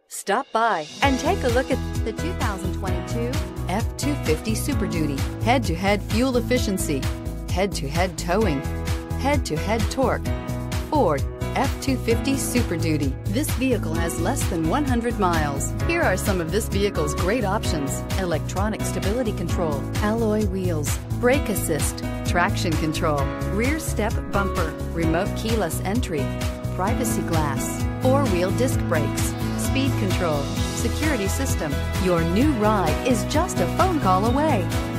Stop by and take a look at the 2022 F-250 Super Duty. Head-to-head fuel efficiency, head-to-head towing, head-to-head torque. Ford F-250 Super Duty. This vehicle has less than 100 miles. Here are some of this vehicle's great options: electronic stability control, alloy wheels, brake assist, traction control, rear step bumper, remote keyless entry, privacy glass, four-wheel disc brakes, speed control, security system. Your new ride is just a phone call away.